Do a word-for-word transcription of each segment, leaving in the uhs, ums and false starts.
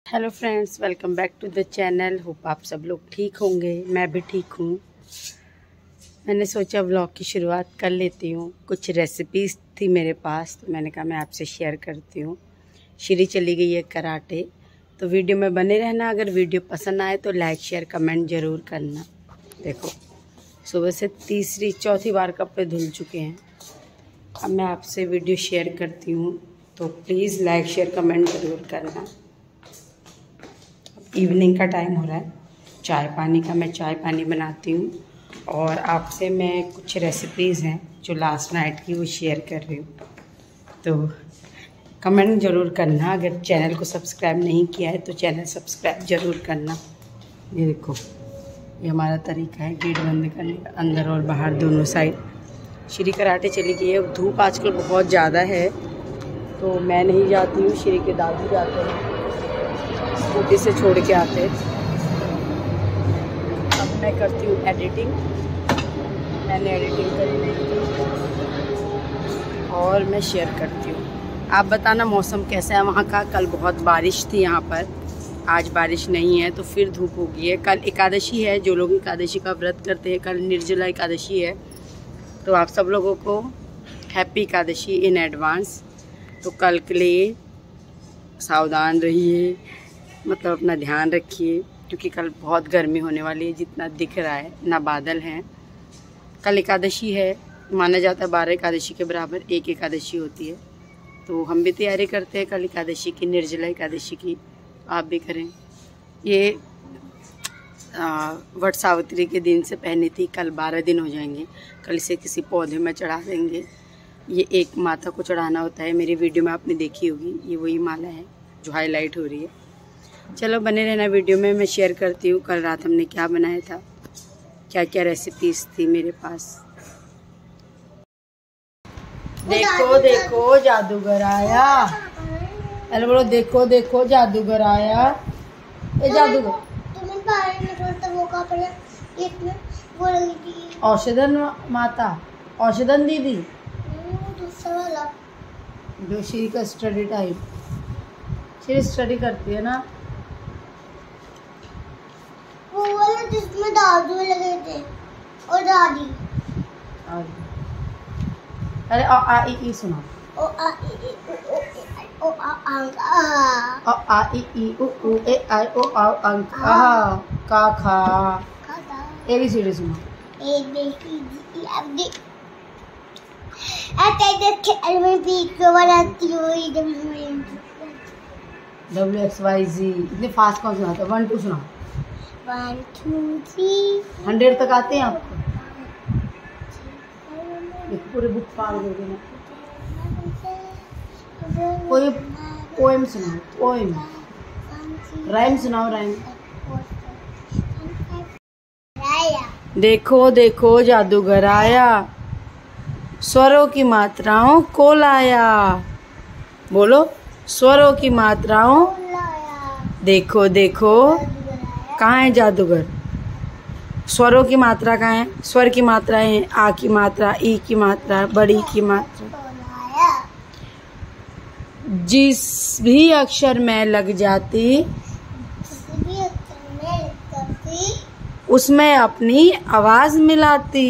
Hello friends, welcome back to the channel. Hope आप सब लोग ठीक होंगे। मैं भी ठीक हूँ। मैंने सोचा व्लॉग की शुरुआत कर लेती हूँ। कुछ रेसिपीज़ थी मेरे पास तो मैंने कहा मैं आपसे शेयर करती हूँ। श्री चली गई है कराटे, तो वीडियो में बने रहना। अगर वीडियो पसंद आए तो लाइक शेयर कमेंट ज़रूर करना। देखो, सुबह से तीसरी चौथी बार कपड़े धुल चुके हैं। अब मैं आपसे वीडियो शेयर करती हूँ, तो प्लीज़ लाइक शेयर कमेंट ज़रूर करना। इवनिंग का टाइम हो रहा है, चाय पानी का। मैं चाय पानी बनाती हूँ और आपसे मैं कुछ रेसिपीज़ हैं जो लास्ट नाइट की वो शेयर कर रही हूँ। तो कमेंट ज़रूर करना। अगर चैनल को सब्सक्राइब नहीं किया है तो चैनल सब्सक्राइब ज़रूर करना। ये देखो, ये हमारा तरीका है गेट बंद करने का, अंदर और बाहर दोनों साइड। श्री कराटे चली गई है। धूप आजकल बहुत ज़्यादा है तो मैं नहीं जाती हूँ, श्री के दादी जाते हैं, स्कूटी से छोड़ के आते। अब मैं करती हूँ एडिटिंग। मैंने एडिटिंग करी और मैं शेयर करती हूँ। आप बताना मौसम कैसा है वहाँ का। कल बहुत बारिश थी यहाँ पर, आज बारिश नहीं है तो फिर धूप हो गई है। कल एकादशी है, जो लोग एकादशी का व्रत करते हैं, कल निर्जला एकादशी है। तो आप सब लोगों को हैप्पी एकादशी इन एडवांस। तो कल के लिए सावधान रहिए, मतलब अपना ध्यान रखिए, क्योंकि कल बहुत गर्मी होने वाली है। जितना दिख रहा है ना बादल हैं। कल एकादशी है, माना जाता है बारह एकादशी के बराबर एक एकादशी होती है। तो हम भी तैयारी करते हैं कल एकादशी की, निर्जला एकादशी की। आप भी करें। ये वट सावित्री के दिन से पहनी थी, कल बारह दिन हो जाएंगे। कल इसे किसी पौधे में चढ़ा देंगे। ये एक माता को चढ़ाना होता है, मेरी वीडियो में आपने देखी होगी। ये वही माला है जो हाईलाइट हो रही है। चलो बने रहना वीडियो में, मैं शेयर करती हूँ कल रात हमने क्या बनाया था, क्या क्या रेसिपीज थी मेरे पास। देखो देखो जादूगर आया। अरे बोलो, देखो देखो जादूगर आया। ए जादूगर, औषधन माता, औषधन दीदी, जो श्री का स्टडी टाइम। श्री स्टडी करती है ना, वो वाला जिसमें दादू लगे थे और दादी। अरे आ आ ई ई सुना। ओ आ ई ई ओ ओ आ अंक आ। ओ आ ई ई उ उ ए आई ओ आ अंक आ। का खा। ए बी सी डी सुना। A B C D F D. ऐसे देख एलिमेंट बी को बनाती हूँ। W X Y Z. इतने फास्ट कौन सुनाता है? वन टू सुना। वन टू थ्री हंड्रेड तक आते हैं आपको? पूरे बुक फाड़ दोगे ना। कोई पोएम सुनाओ, पोएम। राइम सुनाओ, राइम। देखो देखो जादूगर आया, स्वरों की मात्राओं को लाया। बोलो, स्वरों की मात्राओं। देखो देखो, कहाँ है जादूगर? स्वरों की मात्रा कहाँ है? स्वर की मात्रा है, आ की मात्रा, ई की मात्रा, बड़ी की मात्रा। जिस भी अक्षर में लग जाती उसमें अपनी आवाज मिलाती।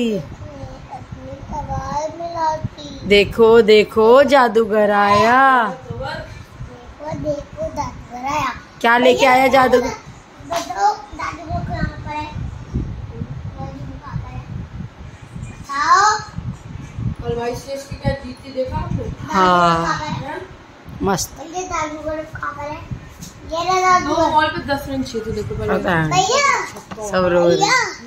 देखो देखो जादूगर आया। क्या लेके आया जादूगर? हाँ, मस्त। मॉल पे दस मिनट चाहिए, देखो पता है सब रोज।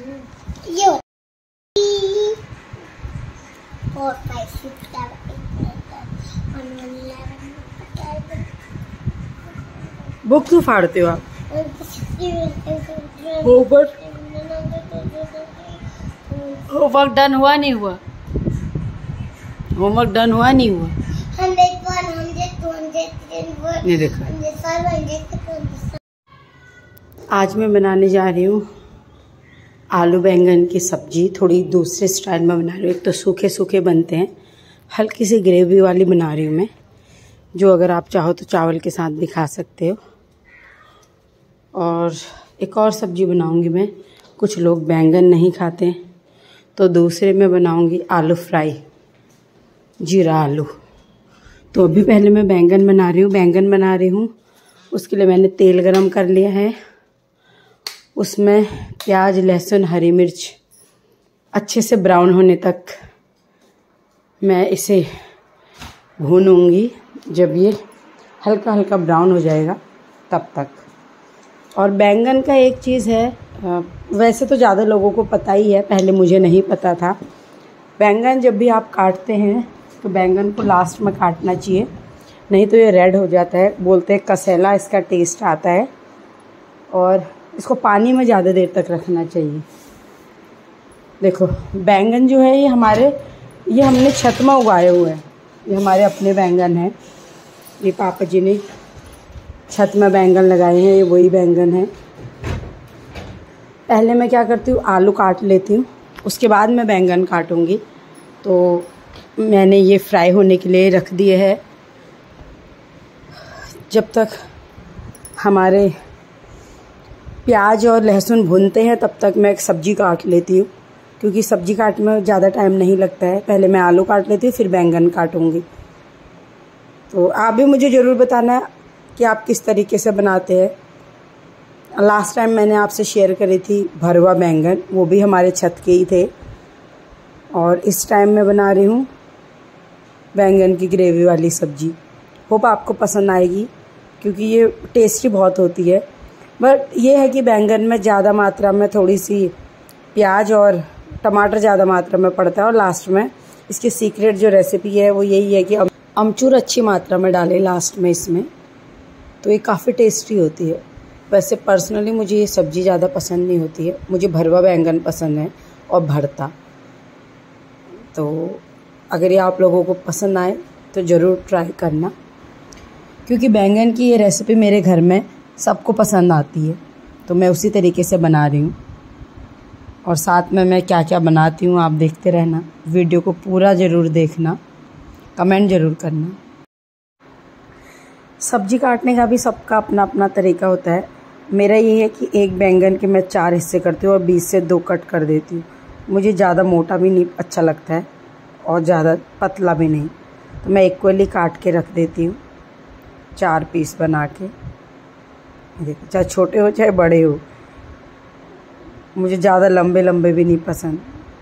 बुक क्यों फाड़ते हो आप? होमवर्क होमवर्क डन हुआ नहीं हुआ? होमवर्क डन हुआ नहीं हुआ? नहीं देखा। आज मैं बनाने जा रही हूँ आलू बैंगन की सब्जी। थोड़ी दूसरे स्टाइल में बना रही हूँ। एक तो सूखे सूखे बनते हैं, हल्की सी ग्रेवी वाली बना रही हूँ मैं, जो अगर आप चाहो तो चावल के साथ भी खा सकते हो। और एक और सब्ज़ी बनाऊंगी मैं। कुछ लोग बैंगन नहीं खाते तो दूसरे में बनाऊंगी आलू फ्राई, जीरा आलू। तो अभी पहले मैं बैंगन बना रही हूँ बैंगन बना रही हूँ उसके लिए मैंने तेल गरम कर लिया है। उसमें प्याज, लहसुन, हरी मिर्च अच्छे से ब्राउन होने तक मैं इसे भूनूंगी। जब ये हल्का हल्का ब्राउन हो जाएगा तब तक। और बैंगन का एक चीज़ है, वैसे तो ज़्यादा लोगों को पता ही है, पहले मुझे नहीं पता था। बैंगन जब भी आप काटते हैं तो बैंगन को लास्ट में काटना चाहिए, नहीं तो ये रेड हो जाता है। बोलते हैं कसेला इसका टेस्ट आता है। और इसको पानी में ज़्यादा देर तक रखना चाहिए। देखो बैंगन जो है ये हमारे ये हमने छत में उगाए हुए हैं। ये हमारे अपने बैंगन हैं। ये पापा जी ने छत में बैंगन लगाए हैं, ये वही बैंगन है। पहले मैं क्या करती हूँ, आलू काट लेती हूँ, उसके बाद मैं बैंगन काटूँगी। तो मैंने ये फ्राई होने के लिए रख दिए है। जब तक हमारे प्याज और लहसुन भूनते हैं तब तक मैं एक सब्ज़ी काट लेती हूँ, क्योंकि सब्ज़ी काटने में ज़्यादा टाइम नहीं लगता है। पहले मैं आलू काट लेती हूँ, फिर बैंगन काटूँगी। तो आप भी मुझे ज़रूर बताना कि आप किस तरीके से बनाते हैं। लास्ट टाइम मैंने आपसे शेयर करी थी भरवा बैंगन, वो भी हमारे छत के ही थे। और इस टाइम मैं बना रही हूँ बैंगन की ग्रेवी वाली सब्ज़ी। होप आपको पसंद आएगी, क्योंकि ये टेस्टी बहुत होती है। बट ये है कि बैंगन में ज़्यादा मात्रा में थोड़ी सी प्याज और टमाटर ज़्यादा मात्रा में पड़ता है। और लास्ट में इसकी सीक्रेट जो रेसिपी है वो यही है कि अमचूर अच्छी मात्रा में डालें लास्ट में इसमें, तो ये काफ़ी टेस्टी होती है। वैसे पर्सनली मुझे ये सब्ज़ी ज़्यादा पसंद नहीं होती है, मुझे भरवा बैंगन पसंद है और भरता। तो अगर ये आप लोगों को पसंद आए तो ज़रूर ट्राई करना, क्योंकि बैंगन की ये रेसिपी मेरे घर में सबको पसंद आती है। तो मैं उसी तरीके से बना रही हूँ। और साथ में मैं क्या क्या बनाती हूँ आप देखते रहना, वीडियो को पूरा ज़रूर देखना, कमेंट ज़रूर करना। सब्ज़ी काटने का भी सबका अपना अपना तरीका होता है। मेरा ये है कि एक बैंगन के मैं चार हिस्से करती हूँ और बीच से दो कट कर देती हूँ। मुझे ज़्यादा मोटा भी नहीं अच्छा लगता है और ज़्यादा पतला भी नहीं, तो मैं इक्वली काट के रख देती हूँ, चार पीस बना के। देखो चाहे छोटे हो चाहे बड़े हो, मुझे ज़्यादा लंबे लंबे भी नहीं पसंद।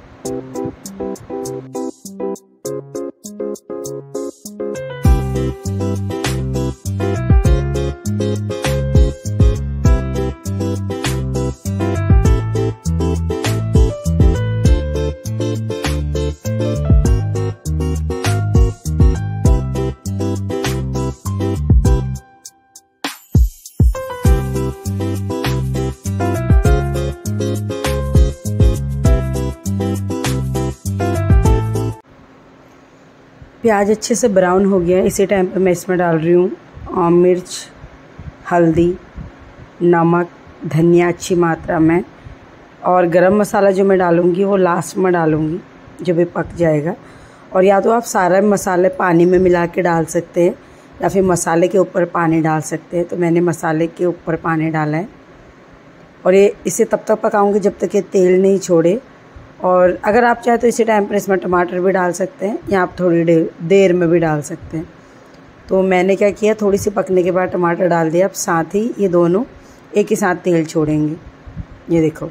प्याज अच्छे से ब्राउन हो गया। इसी टाइम पे मैं इसमें डाल रही हूँ मिर्च, हल्दी, नमक, धनिया अच्छी मात्रा में। और गरम मसाला जो मैं डालूँगी वो लास्ट में डालूँगी जब ये पक जाएगा। और या तो आप सारे मसाले पानी में मिला के डाल सकते हैं या फिर मसाले के ऊपर पानी डाल सकते हैं। तो मैंने मसाले के ऊपर पानी डाला है। और ये इसे तब तक पकाऊँगी जब तक ये तेल नहीं छोड़े। और अगर आप चाहे तो इसी टाइम पर इसमें टमाटर भी डाल सकते हैं, या आप थोड़ी देर देर में भी डाल सकते हैं। तो मैंने क्या किया, थोड़ी सी पकने के बाद टमाटर डाल दिया। अब साथ ही ये दोनों एक ही साथ तेल छोड़ेंगे। ये देखो,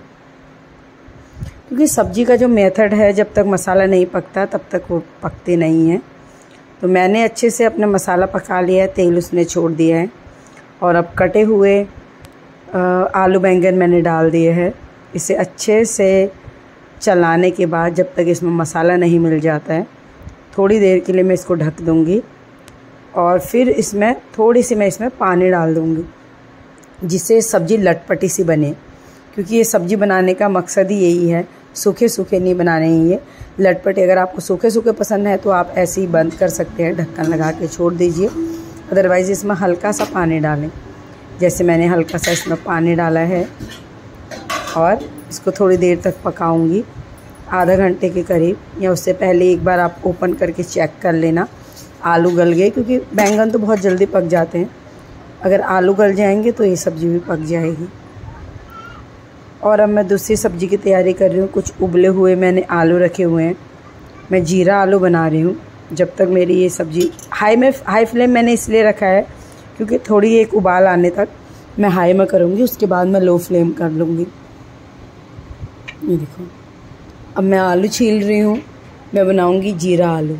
क्योंकि सब्ज़ी का जो मेथड है, जब तक मसाला नहीं पकता तब तक वो पकते नहीं हैं। तो मैंने अच्छे से अपना मसाला पका लिया है, तेल उसने छोड़ दिया है। और अब कटे हुए आलू बैंगन मैंने डाल दिए हैं। इसे अच्छे से चलाने के बाद जब तक इसमें मसाला नहीं मिल जाता है, थोड़ी देर के लिए मैं इसको ढक दूँगी। और फिर इसमें थोड़ी सी मैं इसमें पानी डाल दूँगी, जिससे सब्ज़ी लटपटी सी बने। क्योंकि ये सब्ज़ी बनाने का मकसद ही यही है, सूखे सूखे नहीं बनाने ही है, लटपटे। अगर आपको सूखे सूखे पसंद है तो आप ऐसे ही बंद कर सकते हैं, ढक्कन लगा के छोड़ दीजिए। अदरवाइज़ इसमें हल्का सा पानी डालें, जैसे मैंने हल्का सा इसमें पानी डाला है। और इसको थोड़ी देर तक पकाऊंगी, आधा घंटे के करीब, या उससे पहले एक बार आप ओपन करके चेक कर लेना आलू गल गए, क्योंकि बैंगन तो बहुत जल्दी पक जाते हैं। अगर आलू गल जाएंगे तो ये सब्ज़ी भी पक जाएगी। और अब मैं दूसरी सब्ज़ी की तैयारी कर रही हूँ। कुछ उबले हुए मैंने आलू रखे हुए हैं, मैं जीरा आलू बना रही हूँ। जब तक मेरी ये सब्ज़ी हाई में हाई फ्लेम मैंने इसलिए रखा है क्योंकि थोड़ी एक उबाल आने तक मैं हाई में करूँगी, उसके बाद मैं लो फ्लेम कर लूँगी। ये देखो, अब मैं आलू छील रही हूँ, मैं बनाऊँगी जीरा आलू।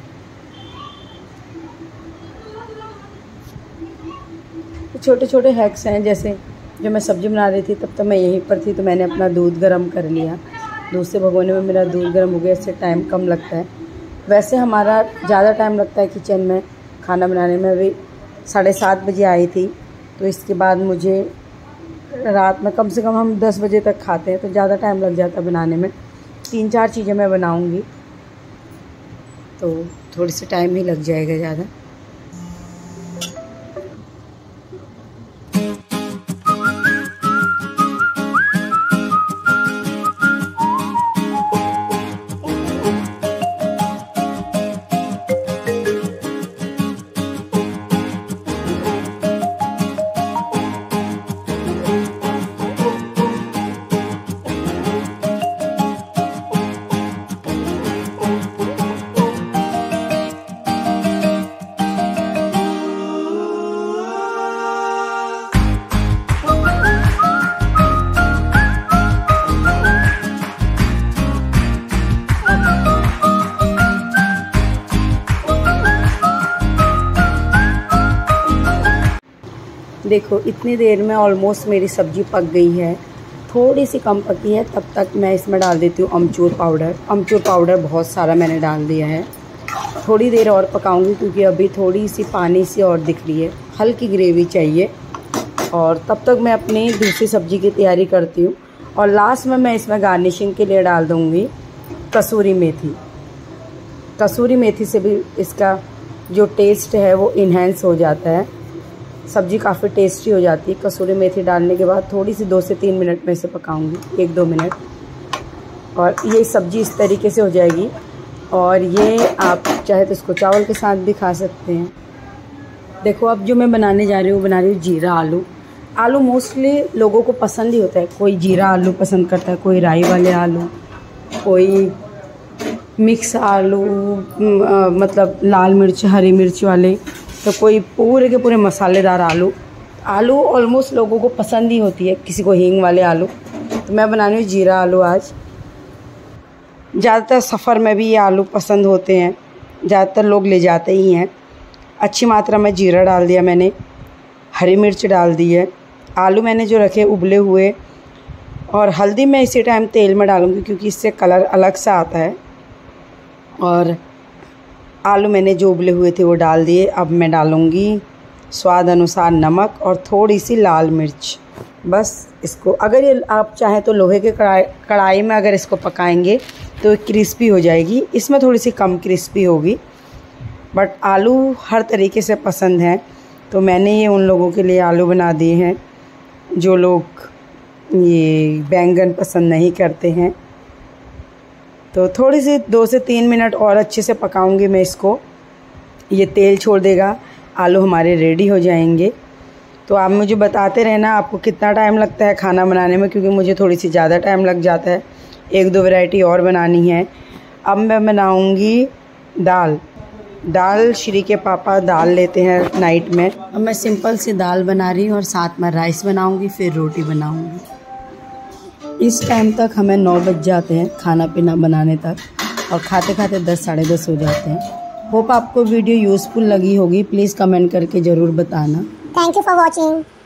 छोटे छोटे हैक्स हैं, जैसे जब मैं सब्ज़ी बना रही थी तब तक मैं यहीं पर थी तो मैंने अपना दूध गर्म कर लिया। दूध से भगोने में मेरा दूध गर्म हो गया, इससे टाइम कम लगता है। वैसे हमारा ज़्यादा टाइम लगता है किचन में खाना बनाने में। अभी साढ़े सात बजे आई थी तो इसके बाद मुझे रात में कम से कम हम दस बजे तक खाते हैं तो ज़्यादा टाइम लग जाता है बनाने में। तीन चार चीज़ें मैं बनाऊँगी तो थोड़ी सी टाइम ही लग जाएगा ज़्यादा। देखो इतनी देर में ऑलमोस्ट मेरी सब्ज़ी पक गई है। थोड़ी सी कम पकी है, तब तक मैं इसमें डाल देती हूँ अमचूर पाउडर। अमचूर पाउडर बहुत सारा मैंने डाल दिया है। थोड़ी देर और पकाऊंगी क्योंकि अभी थोड़ी सी पानी सी और दिख रही है, हल्की ग्रेवी चाहिए। और तब तक मैं अपनी दूसरी सब्ज़ी की तैयारी करती हूँ। और लास्ट में मैं इसमें गार्निशिंग के लिए डाल दूँगी कसूरी मेथी। कसूरी मेथी से भी इसका जो टेस्ट है वो इन्हेंस हो जाता है, सब्ज़ी काफ़ी टेस्टी हो जाती है। कसूरी मेथी डालने के बाद थोड़ी सी दो से तीन मिनट में इसे पकाऊंगी, एक दो मिनट, और ये सब्ज़ी इस तरीके से हो जाएगी। और ये आप चाहे तो इसको चावल के साथ भी खा सकते हैं। देखो अब जो मैं बनाने जा रही हूँ, बना रही हूँ जीरा आलू। आलू मोस्टली लोगों को पसंद ही होता है, कोई जीरा आलू पसंद करता है, कोई राई वाले आलू, कोई मिक्स आलू आ, मतलब लाल मिर्च हरी मिर्च वाले, तो कोई पूरे के पूरे मसालेदार आलू। आलू ऑलमोस्ट लोगों को पसंद ही होती है, किसी को हींग वाले आलू। तो मैं बना रही हूँ जीरा आलू आज। ज़्यादातर सफ़र में भी ये आलू पसंद होते हैं, ज़्यादातर लोग ले जाते ही हैं। अच्छी मात्रा में जीरा डाल दिया मैंने, हरी मिर्च डाल दी है, आलू मैंने जो रखे उबले हुए, और हल्दी मैं इसी टाइम तेल में डालूँगी क्योंकि इससे कलर अलग सा आता है। और आलू मैंने जो उबले हुए थे वो डाल दिए। अब मैं डालूँगी स्वाद अनुसार नमक और थोड़ी सी लाल मिर्च। बस इसको, अगर ये आप चाहें तो लोहे के कढ़ाई कढ़ाई में अगर इसको पकाएंगे तो क्रिस्पी हो जाएगी। इसमें थोड़ी सी कम क्रिस्पी होगी, बट आलू हर तरीके से पसंद हैं तो मैंने ये उन लोगों के लिए आलू बना दिए हैं जो लोग ये बैंगन पसंद नहीं करते हैं। तो थोड़ी सी दो से तीन मिनट और अच्छे से पकाऊंगी मैं इसको। ये तेल छोड़ देगा, आलू हमारे रेडी हो जाएंगे। तो आप मुझे बताते रहना आपको कितना टाइम लगता है खाना बनाने में, क्योंकि मुझे थोड़ी सी ज़्यादा टाइम लग जाता है, एक दो वैरायटी और बनानी है। अब मैं बनाऊंगी दाल। दाल श्री के पापा दाल लेते हैं नाइट में। अब मैं सिंपल सी दाल बना रही हूँ और साथ में राइस बनाऊँगी, फिर रोटी बनाऊँगी। इस टाइम तक हमें नौ बज जाते हैं खाना पीना बनाने तक, और खाते खाते दस साढ़े दस हो जाते हैं। होप आपको वीडियो यूज़फुल लगी होगी, प्लीज़ कमेंट करके ज़रूर बताना। Thank you for watching.